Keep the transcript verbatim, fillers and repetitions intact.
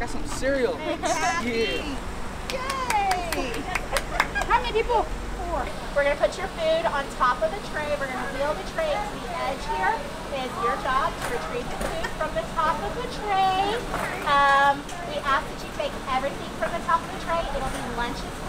got some cereal. Yeah. Yay! How many people? Four. We're going to put your food on top of the tray. We're going to wheel the tray to the edge here. It is your job to retrieve the food from the top of the tray. Um, we ask that you take everything from the top of the tray. It'll be lunches